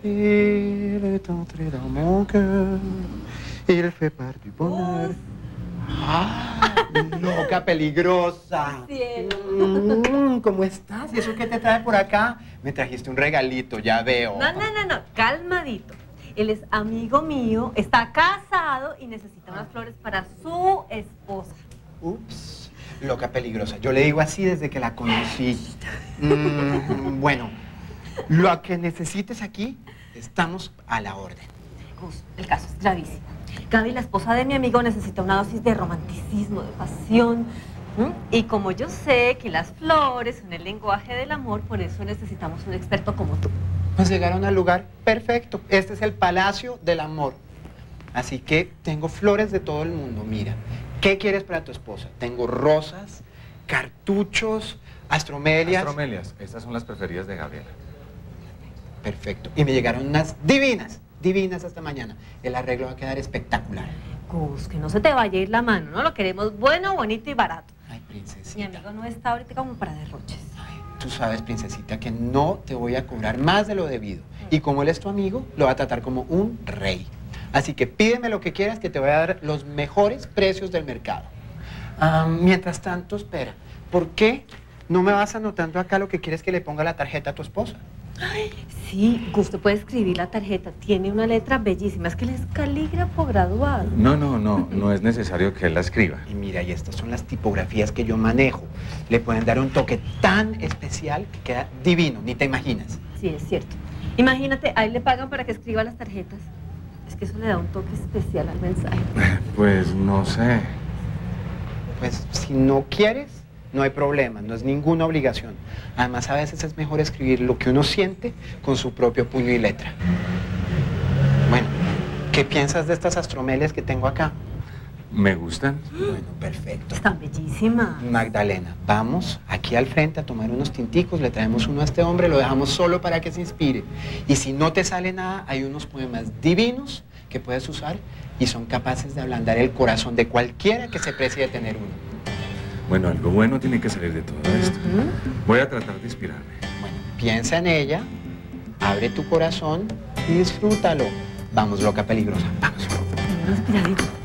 Il est entré dans mon cœur, il fait part du bonheur. ¡Ah! ¡Loca peligrosa! Cielo. ¿Cómo estás? ¿Y eso qué te trae por acá? Me trajiste un regalito, ya veo. No, calmadito. Él es amigo mío, está casado y necesita unas flores para su esposa. Ups, loca peligrosa. Yo le digo así desde que la conocí. Bueno, lo que necesites aquí, estamos a la orden. Gus, el caso es gravísimo. Gaby, la esposa de mi amigo, necesita una dosis de romanticismo, de pasión. Y como yo sé que las flores son el lenguaje del amor, por eso necesitamos un experto como tú. Pues llegaron al lugar perfecto. Este es el Palacio del Amor. Así que tengo flores de todo el mundo. Mira, ¿qué quieres para tu esposa? Tengo rosas, cartuchos, astromelias. Astromelias, estas son las preferidas de Gabriela. Perfecto. Y me llegaron unas divinas, divinas hasta mañana. El arreglo va a quedar espectacular. Gus, que no se te vaya a ir la mano, ¿no? Lo queremos bueno, bonito y barato. Ay, princesita. Mi amigo no está ahorita como para derroches. Ay, tú sabes, princesita, que no te voy a cobrar más de lo debido. Y como él es tu amigo, lo va a tratar como un rey. Así que pídeme lo que quieras, que te voy a dar los mejores precios del mercado. Mientras tanto, espera. ¿Por qué no me vas anotando acá lo que quieres que le ponga la tarjeta a tu esposa? Ay, sí, Gus, te puede escribir la tarjeta. Tiene una letra bellísima. Es que él es calígrafo graduado. No es necesario que él la escriba. Y mira, y estas son las tipografías que yo manejo. Le pueden dar un toque tan especial que queda divino, ni te imaginas. Sí, es cierto. Imagínate, a él le pagan para que escriba las tarjetas. Es que eso le da un toque especial al mensaje. Pues no sé. Pues si no quieres, no hay problema, no es ninguna obligación. Además, a veces es mejor escribir lo que uno siente con su propio puño y letra. Bueno, ¿qué piensas de estas astromelias que tengo acá? ¿Me gustan? Bueno, perfecto. Están bellísimas. Magdalena, vamos aquí al frente a tomar unos tinticos, le traemos uno a este hombre, lo dejamos solo para que se inspire. Y si no te sale nada, hay unos poemas divinos que puedes usar y son capaces de ablandar el corazón de cualquiera que se precie de tener uno. Bueno, algo bueno tiene que salir de todo esto. Voy a tratar de inspirarme. Bueno, piensa en ella, abre tu corazón y disfrútalo. Vamos, loca peligrosa, vamos. Inspiradito.